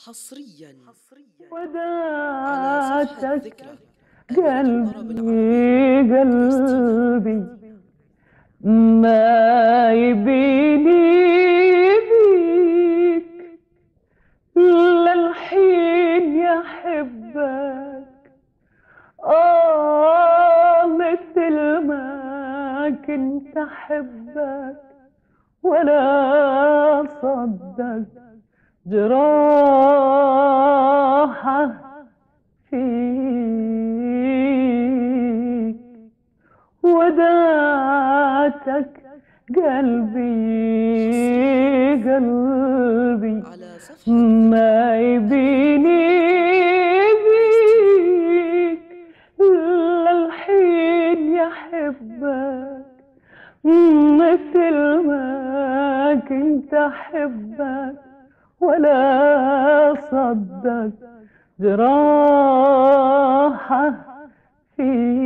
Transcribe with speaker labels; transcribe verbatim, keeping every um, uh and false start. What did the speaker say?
Speaker 1: حصريا على صفحة
Speaker 2: ودعتك
Speaker 1: ذكرى
Speaker 2: قلبي قلبي ما يبيني بيك للحين يحبك آه مثل ما كنت أحبك ولا صدق جراحة فيك ودعتك قلبي قلبي
Speaker 1: على صفحة
Speaker 2: ما يبيني بيك للحين يحبك مثل ما كنت أحبك ولا صدق جراحة فيك.